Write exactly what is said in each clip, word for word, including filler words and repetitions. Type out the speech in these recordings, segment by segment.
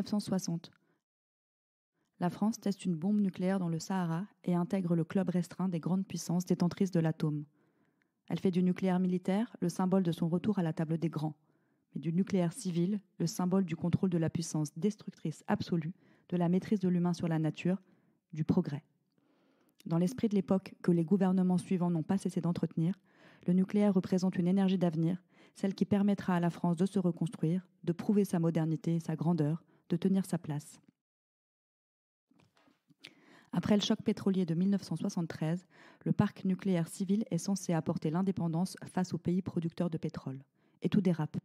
cent soixante, la France teste une bombe nucléaire dans le Sahara et intègre le club restreint des grandes puissances détentrices de l'atome. Elle fait du nucléaire militaire le symbole de son retour à la table des grands, mais du nucléaire civil le symbole du contrôle de la puissance destructrice absolue, de la maîtrise de l'humain sur la nature, du progrès. Dans l'esprit de l'époque que les gouvernements suivants n'ont pas cessé d'entretenir, le nucléaire représente une énergie d'avenir, celle qui permettra à la France de se reconstruire, de prouver sa modernité et sa grandeur, de tenir sa place. Après le choc pétrolier de mille neuf cent soixante-treize, le parc nucléaire civil est censé apporter l'indépendance face aux pays producteurs de pétrole. Et tout dérape.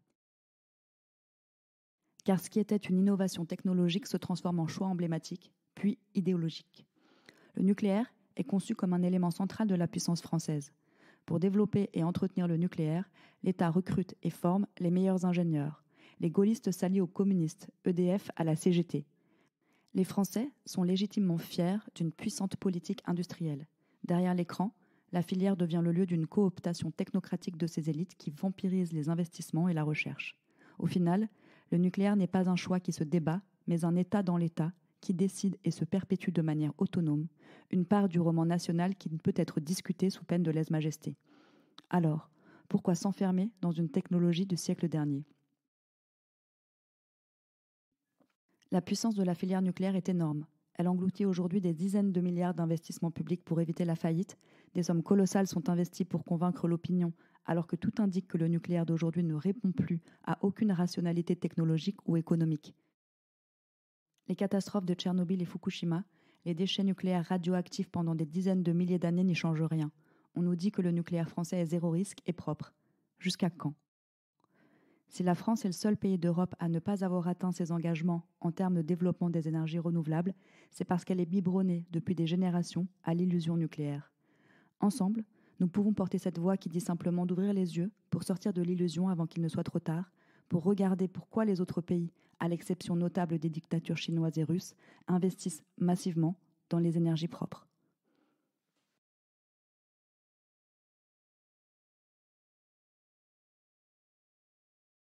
Car ce qui était une innovation technologique se transforme en choix emblématique, puis idéologique. Le nucléaire est conçu comme un élément central de la puissance française. Pour développer et entretenir le nucléaire, l'État recrute et forme les meilleurs ingénieurs. Les gaullistes s'allient aux communistes, E D F à la C G T. Les Français sont légitimement fiers d'une puissante politique industrielle. Derrière l'écran, la filière devient le lieu d'une cooptation technocratique de ces élites qui vampirisent les investissements et la recherche. Au final, le nucléaire n'est pas un choix qui se débat, mais un État dans l'État qui décide et se perpétue de manière autonome, une part du roman national qui ne peut être discutée sous peine de lèse-majesté. Alors, pourquoi s'enfermer dans une technologie du siècle dernier ? La puissance de la filière nucléaire est énorme. Elle engloutit aujourd'hui des dizaines de milliards d'investissements publics pour éviter la faillite. Des sommes colossales sont investies pour convaincre l'opinion, alors que tout indique que le nucléaire d'aujourd'hui ne répond plus à aucune rationalité technologique ou économique. Les catastrophes de Tchernobyl et Fukushima, les déchets nucléaires radioactifs pendant des dizaines de milliers d'années n'y changent rien. On nous dit que le nucléaire français est zéro risque et propre. Jusqu'à quand ? Si la France est le seul pays d'Europe à ne pas avoir atteint ses engagements en termes de développement des énergies renouvelables, c'est parce qu'elle est biberonnée depuis des générations à l'illusion nucléaire. Ensemble, nous pouvons porter cette voix qui dit simplement d'ouvrir les yeux pour sortir de l'illusion avant qu'il ne soit trop tard, pour regarder pourquoi les autres pays, à l'exception notable des dictatures chinoises et russes, investissent massivement dans les énergies propres.